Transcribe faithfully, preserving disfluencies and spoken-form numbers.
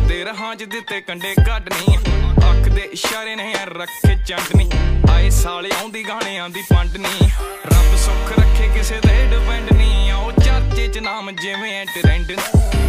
दे रहा च दिते कंडे कड्डनी अख दे इशारे ने रखे चंडनी आए साले आउंदी गाने आंदी पंडनी रब सुख रखे किसे दे डिपेंड नहीं आओ चर्चे च नाम जिवें ट्रेंड